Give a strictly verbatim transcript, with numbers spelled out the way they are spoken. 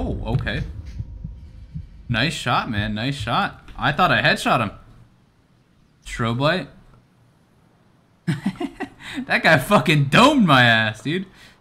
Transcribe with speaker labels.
Speaker 1: Oh, okay. Nice shot, man. Nice shot. I thought I headshot him. Strobe light. That guy fucking domed my ass, dude.